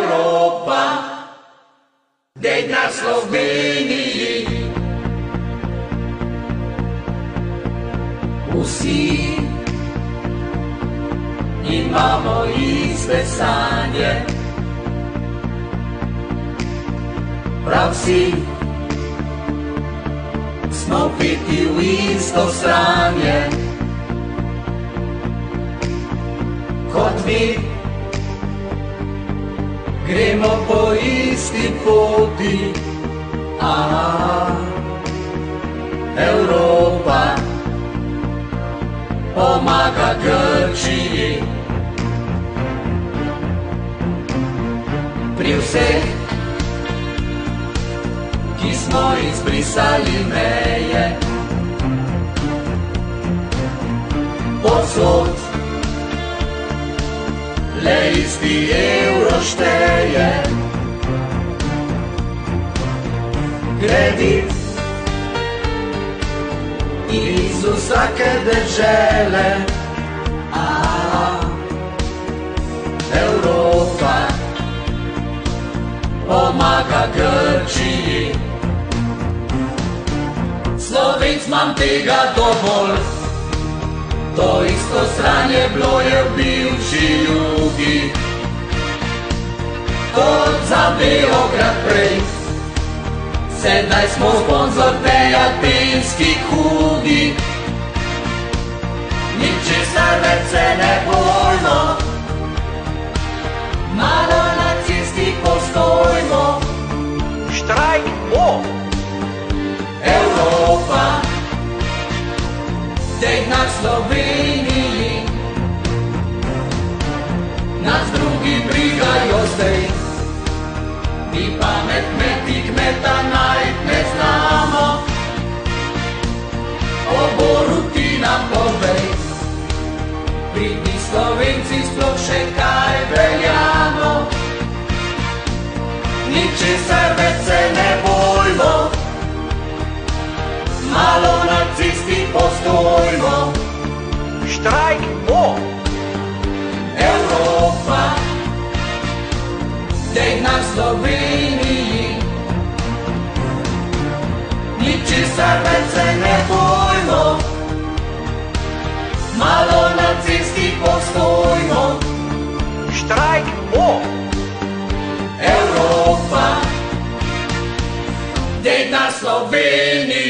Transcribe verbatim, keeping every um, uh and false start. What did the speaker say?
Evropa, denar Sloveniji. Vsi imamo iste sanje, prav vsi smo piti v isto sranje. Kot vi gremo po isti poti, a Evropa pomaga Grčiji. Pri vseh, ki smo izbrisali meje, povsod le isti evro šteje. Kredit iz vsake dežele, a Evropa pomaga Grčiji. Slovenc imam tega dovolj, to isto sranje bilo je v bivši Jugi. Kot za Beograd prej, sedaj smo sponzor tej atenskih hudi. Ničesar več se ne bojmo, malo nacisti postojmo. Štrajk bo! Evropa, denar Sloveniji, nas drugi brigajo zdaj. Mi pamet kmeti kmeta najt ne znamo, o Boruti nam povej, pridni Slovenci sploh še kaj veljamo. Ničesar več se ne bojmo, malo nacisti postojmo. Štrajk bo! Evropa, denar Sloveniji, ničesar več se ne bojmo, malo nacisti postojmo. Štrajk bo! Evropa, denar Sloveniji.